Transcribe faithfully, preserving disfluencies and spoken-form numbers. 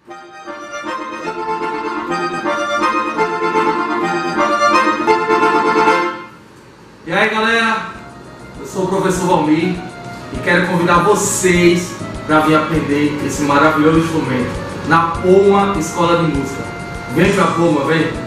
E aí galera, eu sou o professor Valmir e quero convidar vocês para vir aprender esse maravilhoso instrumento na Poma Escola de Música. Vem pra Poma, vem!